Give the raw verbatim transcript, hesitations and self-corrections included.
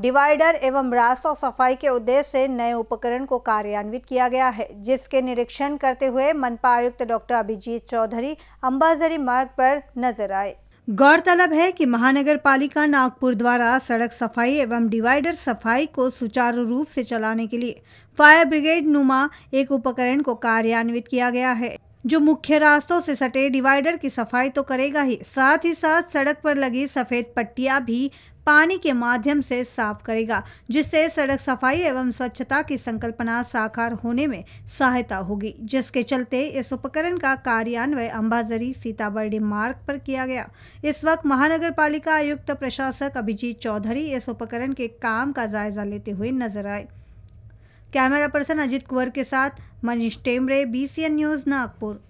Divider एवं रास्ता सफाई के उद्देश्य से नए उपकरण को कार्यान्वित किया गया है, जिसके निरीक्षण करते हुए मनपा आयुक्त डॉक्टर अभिजीत चौधरी अंबाझरी मार्ग पर नजर आए। गौरतलब है कि महानगर पालिका नागपुर द्वारा सड़क सफाई एवं डिवाइडर सफाई को सुचारू रूप से चलाने के लिए फायर ब्रिगेड नुमा एक उपकरण को कार्यान्वित किया गया है, जो मुख्य रास्तों से सटे डिवाइडर की सफाई तो करेगा ही, साथ ही साथ सड़क पर लगी सफेद पट्टियां भी पानी के माध्यम से साफ करेगा, जिससे सड़क सफाई एवं स्वच्छता की संकल्पना साकार होने में सहायता होगी। जिसके चलते इस उपकरण का कार्यान्वयन अंबाझरी सीताबर्डी मार्ग पर किया गया। इस वक्त महानगर पालिका आयुक्त प्रशासक अभिजीत चौधरी इस उपकरण के काम का जायजा लेते हुए नजर आए। कैमरा पर्सन अजित कुंवर के साथ Manish Temre, B C N news, Nagpur.